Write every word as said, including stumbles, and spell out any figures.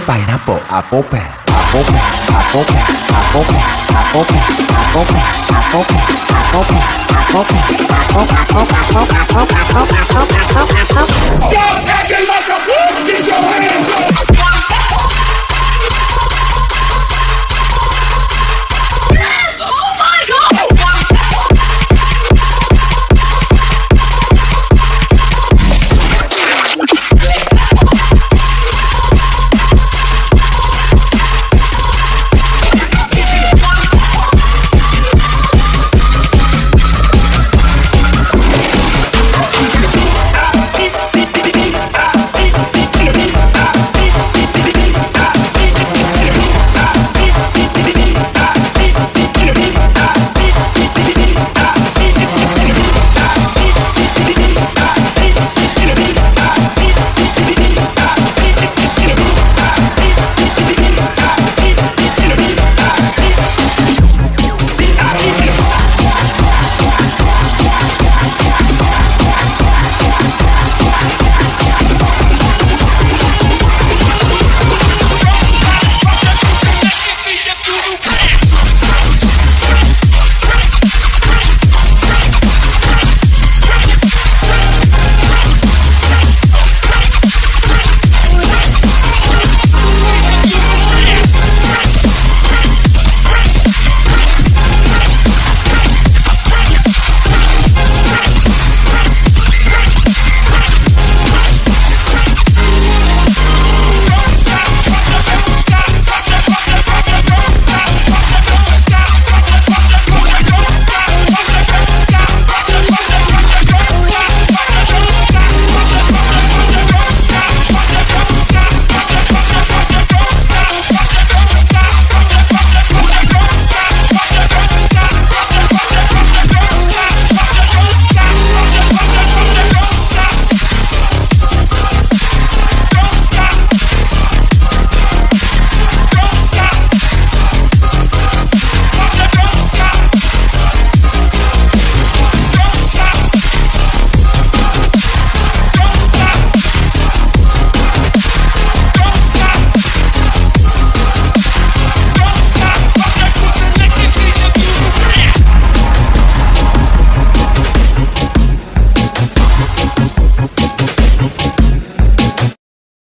ไปนะโปะอาโปะแปะอาโปะแปะอาโปะแปะอาโปะแปะอาโปะแปะอาโปะแปะอาโปะแปะอาโปะแปะอาโปะแปะอาโปะแปะอาโปะแปะอาโปะแปะอาโปะแปะอาโปะแปะอาโปะแปะ Stop acting like a fool! Get your hands up!